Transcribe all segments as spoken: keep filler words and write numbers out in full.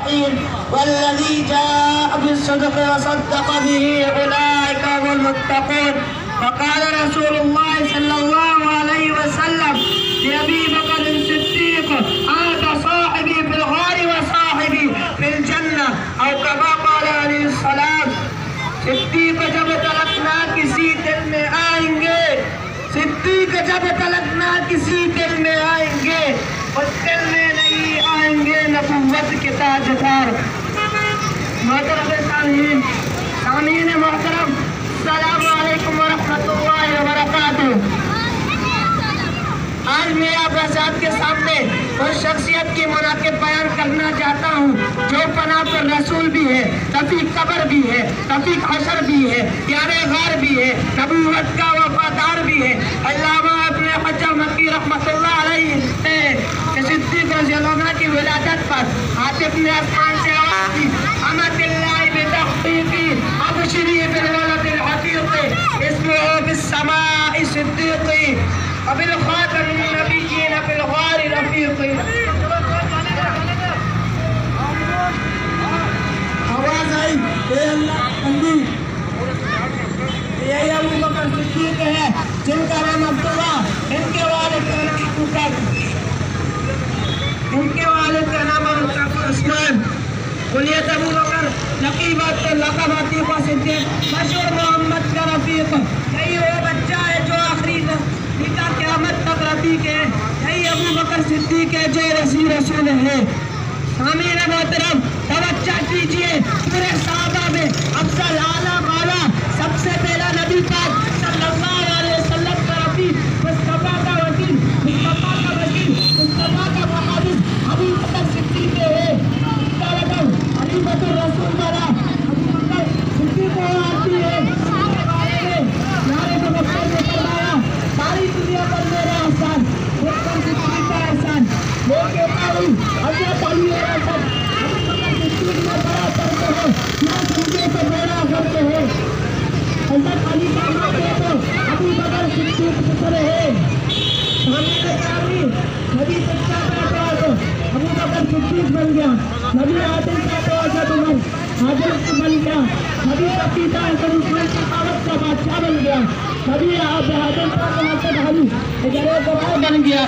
المتقين والذي جاء بالصدق وصدق به أولئك هم المتقون. وقال رسول الله صلى الله عليه وسلم لأبي بكر الصديق أنت صاحبي في الغار وصاحبي في الجنة أو كما قال علیہ السلام. صدیق جب تلک نہ کسی دل میں آئیں گے صدیق جب تلک نہ کسی دل میں آئیں گے اس دل میں نہیں آئیں گے نبوت کے تاجدار. محترم سامعین سامعین محترم السلام علیکم ورحمۃ اللہ وبرکاتہ. آج میں آپ حضرات کے سامنے اس شخصیت کی مناقب بیان کرنا چاہتا ہوں جو پناہ پر رسول بھی ہے، رفیق قبر بھی ہے، رفیق حشر بھی ہے، یار غار بھی ہے، نبوت کا وفادار بھی ہے. علامہ ابن حجر مکی رحمۃ اللہ علیہ نے صدیق رضی اللہ عنہ کی ولادت پر عاطف نے آسمان سے آواز دی امت اللہ بتحقیقی ابشری بالولد العتیق اسمه بالسماء صدیقی وبالخاتم النبیین فی الغار رفیقی. آواز آئی اے اللہ بندی یہ ابو بکر صدیق ہے جن کا نام عبداللہ، ان کے والد کا نام بکر، ان کے والد کا نام عثمان، کلیت ابو بکر، لقیبات لقب عتیق صدیق، مشہور محمد کا رفیق. یہی وہ بچہ ہے جو آخری نکاح قیامت تک رفیق ہے. یہی ابو بکر صدیق ہے جو رسول رسول ہے. سامعین محترم توجہ کیجئے، پورے صحابہ میں افضل اعلیٰ بالا سب سے پہلا نبی پاک صلی اللہ علیہ وسلم کا رفیق، مصطفیٰ کا وکیل، مصطفیٰ کا وکیل، مصطفیٰ کا محافظ ابو بکر صدیق ہے. خلیفۃ الرسول والا ابو بکر صدیق کو آتی ہے. پیارے مبشر نے فرمایا ساری دنیا پر میرا احسان بکر صدیق کا احسان. میں کہتا ہوں حضرت علی اور حسن ابو بکر صدیق میں بڑا فرق ہے، نہ سمجھے تو بڑا فرق ہے. حضرت علی کا نام ہے تو ابو بکر صدیق پتر ہے. سامنے چاہیے نبی سچا پیدا تو ابو بکر صدیق بن گیا. نبی عادل کا تو عمر عادل بن گیا. نبی کا پیتا حسن عثمان سخاوت کا بادشاہ بن گیا. نبی عادل کا تو حسن علی اجرے گواہ بن گیا.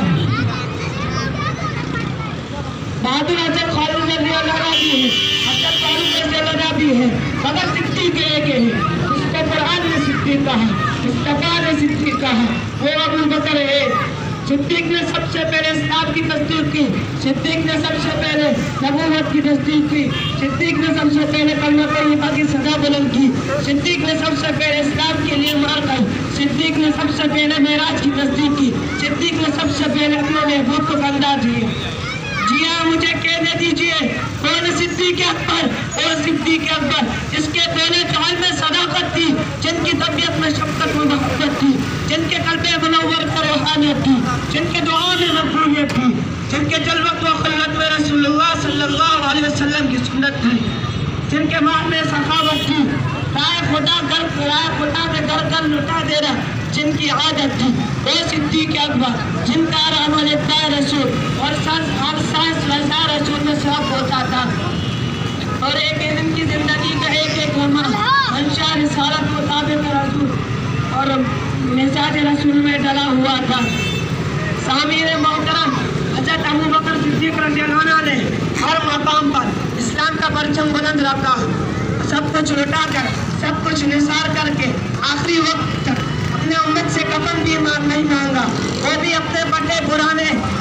بہادر حضرت خالد رضی اللہ عنہ بھی ہے، حضرت فاروق رضی اللہ عنہ بھی ہے، مگر صدیق ایک ہے جس کو قرآن نے صدیق کہا، مصطفیٰ نے صدیق کہا، وہ ابو بکر ہے. صدیق نے سب سے پہلے اسلام کی تصدیق کی، صدیق نے سب سے پہلے نبوت کی تصدیق کی، صدیق نے سب سے پہلے کلمہ طیبہ کی سزا بلند کی، صدیق نے سب سے پہلے اسلام کے لیے مار کھائی، صدیق نے سب سے پہلے معراج کی تصدیق کی، صدیق نے سب سے پہلے اپنے محبوب کو بندہ دیے. جی ہاں مجھے کہنے دیجئے کون صدیق اکبر؟ اور صدیق اکبر جس کے دونوں جہان میں صداقت تھی، جن کی طبیعت میں شفقت و محبت تھی، جن کے قلب منور پر روحانیت تھی، جن کے دعا میں مقبولیت تھی، جن کے جلوت و خلوت میں رسول اللہ صلی اللہ علیہ وسلم کی سنت تھی، جن کے مال میں سخاوت تھی، رائے خدا گر رائے خدا میں گر گر لٹا دینا جن کی عادت تھی، وہ صدیق اکبر جن کا عمل اتباع رسول اور سانس ہر سانس رضا رسول میں سب ہوتا تھا. اور ایک دن کی زندگی کا ایک ایک لمحہ منشا رسالت مطابق رسول اور مزاج رسول میں ڈلا ہوا تھا. سامعین محترم حضرت ابو بکر صدیق رضی اللہ عنہ نے ہر مقام پر اسلام کا پرچم بلند رکھا، سب کچھ لٹا کر سب کچھ نثار کر کے آخری وقت تک اپنے امت سے کفن بھی مار نہیں مانگا. وہ بھی اپنے بڑے پرانے